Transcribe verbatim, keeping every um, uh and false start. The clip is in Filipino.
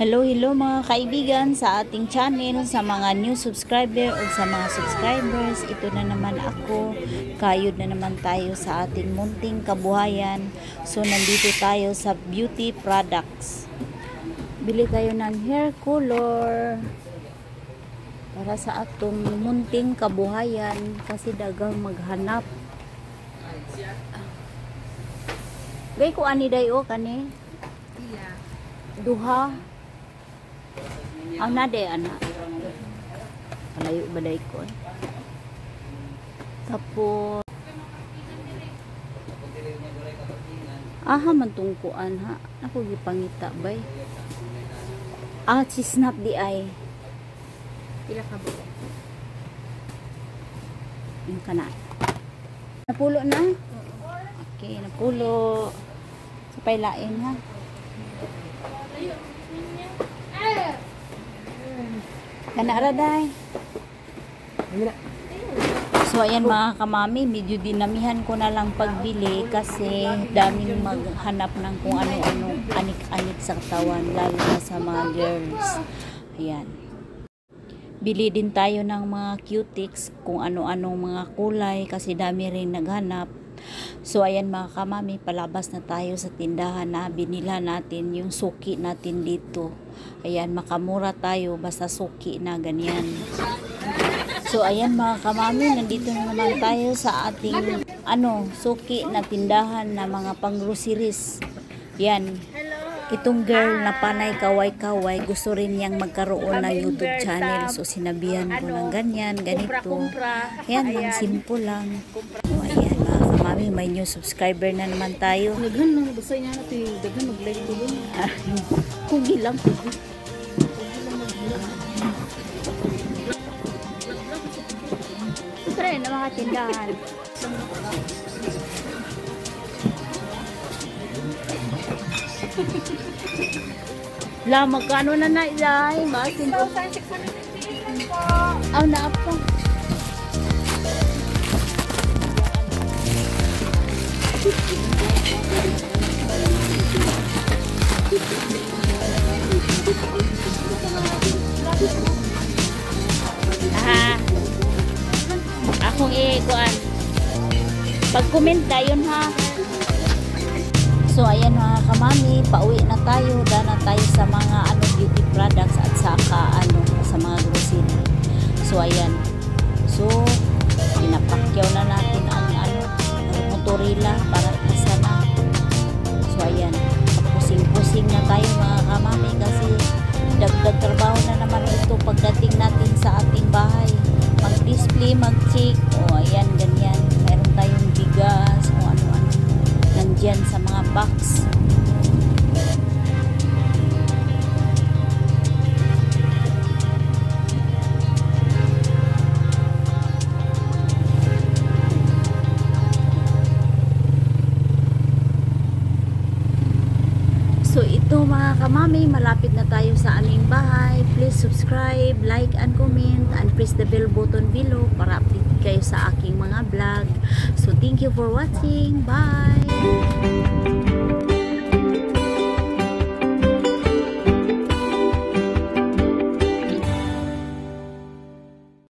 Hello, hello mga kaibigan sa ating channel, sa mga new subscriber o sa mga subscribers. Ito na naman ako, kayod na naman tayo sa ating munting kabuhayan. So nandito tayo sa beauty products. Bili tayo ng hair color para sa atong munting kabuhayan kasi dagang maghanap. Gay ko ani dayo kani? Duha. Ang nade ana. Palayo ba day ko? Tapos aha man tungkuan ha. Ako gipangita bay. Ah, si snap di ay. Pila ka ba? Yung kana. Napulo na? Okay, napulo. Sapay lain ha. Kana ra day. So ayan mga kamami, medyo dinamihan ko na lang pagbili kasi daming maghanap ng kung ano-ano anik-anik sa katawan, lalo na sa mga girls. Ayan. Bili din tayo ng mga cutics, kung ano-anong mga kulay kasi dami rin naghanap. So ayan mga kamami, palabas na tayo sa tindahan na binila natin yung suki natin dito. Ayan, makamura tayo basta suki na ganyan. So ayan mga kamami, nandito na naman tayo sa ating ano, suki na tindahan na mga pang-groceries. Yan. Itong girl na panay kaway-kaway, gusto rin niyang magkaroon ng YouTube channel. So sinabihan ko ng ganyan, ganito. Ayan lang, simple lang. So ayan mga kamami, may new subscriber na naman tayo. Daghan lang, basta niya natin, daghan mag-like ko doon. Kugi lang. Ito rin ang mga tindahan. La, magkano na na ilay? Masin po. Aw, na po. Ah, akong i-kuan. Pag-comment yun ha. So ayan mga kamami, pauwi na tayo, dana tayo sa mga ano beauty products at saka ano sa mga grocery. So ayan. So pinapakyaw na natin ang ano motorila para isa na. So ayan, pusing-pusing na tayo mga kamami kasi dagdag trabaho na naman ito pagdating natin sa ating bahay. Mag-display, mag-check. O ayan, ganyan. Meron tayong bigas o ano-ano nandyan sa mga box. So ito mga kamami, malapit na tayo sa aming bahay. Please subscribe, like and comment and press the bell button below para update kayo sa aking mga vlog. So thank you for watching. Bye!